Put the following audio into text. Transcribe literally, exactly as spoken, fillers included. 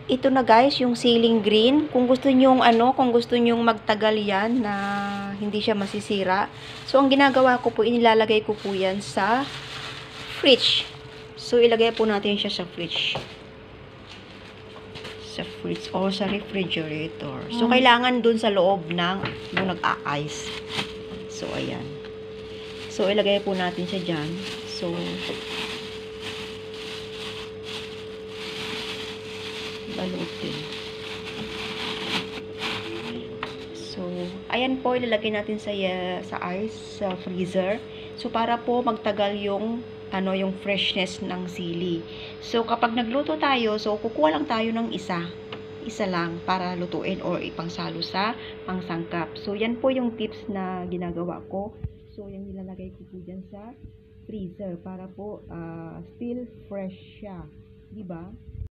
ito na guys, yung siling green. Kung gusto nyong ano, kung gusto nyong magtagal yan na hindi siya masisira. So, ang ginagawa ko po, inilalagay ko po yan sa fridge. So, ilagay po natin siya sa fridge. Sa fridge or sa refrigerator. So, kailangan dun sa loob ng yung nag-a-ice. So, ayan. So, ilagay po natin siya dyan. So, balutin. So, ayan po, ilalagay natin sa, uh, sa ice, sa freezer. So, para po magtagal yung, ano, yung freshness ng sili. So, kapag nagluto tayo, so, kukuha lang tayo ng isa. Isa lang para lutuin or ipangsalo sa pangsangkap. So, yan po yung tips na ginagawa ko. So, yan nilalagay ko po dyan sa freezer para po uh, still fresh siya. Diba?